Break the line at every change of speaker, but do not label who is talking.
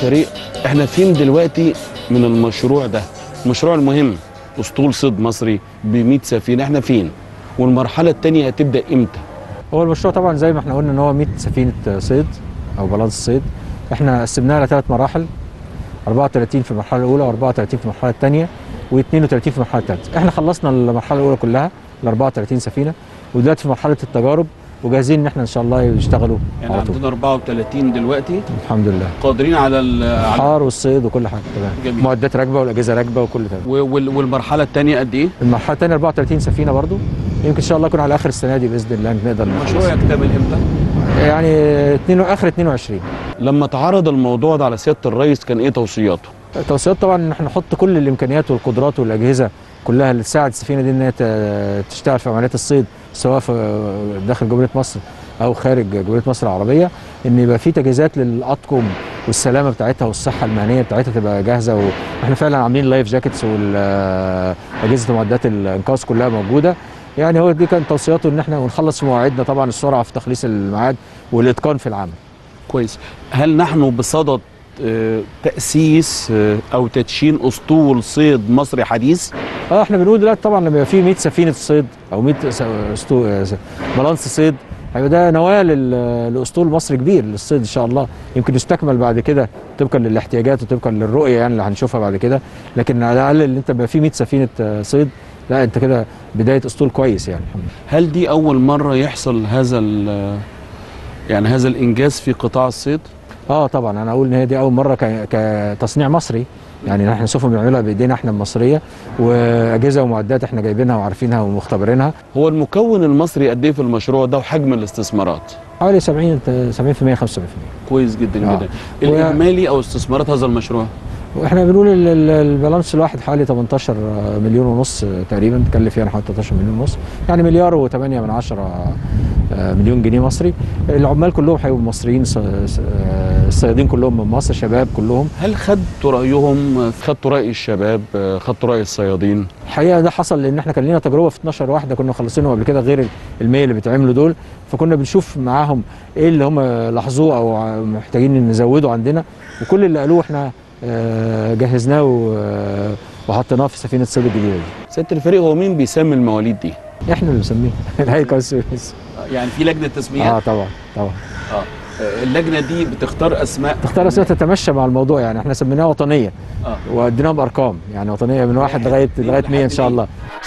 الفريق، احنا فين دلوقتي من المشروع ده؟ المشروع المهم اسطول صيد مصري ب 100 سفينه، احنا فين؟ والمرحله الثانيه هتبدا امتى؟
هو المشروع طبعا زي ما احنا قلنا ان هو 100 سفينه صيد او بالانس صيد. احنا قسمناها لثلاث مراحل، 34 في المرحله الاولى و34 في المرحله الثانيه و32 في المرحله الثالثه. احنا خلصنا المرحله الاولى كلها ال 34 سفينه، ودلوقتي في مرحله التجارب وجاهزين ان احنا ان شاء الله يشتغلوا
يعني
على طول.
عندنا 34 دلوقتي
الحمد لله
قادرين على
الحار والصيد وكل حاجه تمام، معدات راكبه والاجهزه راكبه وكل تمام.
والمرحله الثانيه قد ايه؟
المرحله الثانيه 34 سفينه برضو، يمكن ان شاء الله يكون على اخر السنه دي باذن الله نقدر
المشروع يكتمل امتى؟
يعني اخر 22.
لما تعرض الموضوع ده على سياده الرئيس كان ايه توصياته؟
التوصيات طبعا ان احنا نحط كل الامكانيات والقدرات والاجهزه كلها اللي تساعد السفينه دي ان هي تشتغل في عمليات الصيد سواء في داخل جمهوريه مصر او خارج جمهوريه مصر العربيه، ان يبقى في تجهيزات للاطقم والسلامه بتاعتها والصحه المهنيه بتاعتها تبقى جاهزه، واحنا فعلا عاملين لايف جاكيتس واجهزه معدات الانقاذ كلها موجوده. يعني هو دي كانت توصياته ان احنا ونخلص في مواعيدنا، طبعا السرعه في تخليص الميعاد والاتقان في العمل.
كويس. هل نحن بصدد تأسيس أو تدشين أسطول صيد مصري حديث؟
احنا بنقول دلوقتي طبعا لما يبقى في 100 سفينة صيد أو 100 بالانس صيد، هيبقى ده نواة لأسطول مصري كبير للصيد إن شاء الله، يمكن يستكمل بعد كده طبقا للاحتياجات وطبقا للرؤية يعني اللي هنشوفها بعد كده، لكن على الأقل اللي أنت يبقى في 100 سفينة صيد، لا أنت كده بداية أسطول كويس يعني.
هل دي أول مرة يحصل هذا الإنجاز في قطاع الصيد؟
طبعا انا اقول ان هي دي اول مره كتصنيع مصري، يعني احنا سفن بنعملها بايدينا احنا المصريه، واجهزه ومعدات احنا جايبينها وعارفينها ومختبرينها.
هو المكون المصري قد ايه في المشروع ده وحجم الاستثمارات؟
حوالي 70% 75%.
كويس جدا جدا. الاجمالي او استثمارات هذا المشروع؟
واحنا بنقول البالانس الواحد حوالي 18 مليون ونص تقريبا، تكلف يعني حوالي 13 مليون ونص، يعني مليار و8 من 10 مليون جنيه مصري. العمال كلهم هيبقوا مصريين، الصيادين كلهم من مصر، شباب كلهم.
هل خدتوا رايهم؟ خدتوا راي الشباب؟ خدتوا راي الصيادين؟
الحقيقه ده حصل لان احنا كان لنا تجربه في 12 واحده كنا مخلصينهم قبل كده غير ال100 اللي بيتعملوا دول، فكنا بنشوف معاهم ايه اللي هم لاحظوه او محتاجين نزوده عندنا، وكل اللي قالوه احنا جهزناه وحطيناه في سفينه الصيد الجديده دي.
سياده الفريق، هو مين بيسمي المواليد دي؟
احنا اللي بنسميها الهيئه السويس.
يعني في لجنه تسميات؟
طبعا.
اللجنه دي بتختار اسماء
تتمشى مع الموضوع، يعني احنا سميناها وطنيه واديناهم ارقام، يعني وطنيه من 1 لغايه 100 ان شاء الله.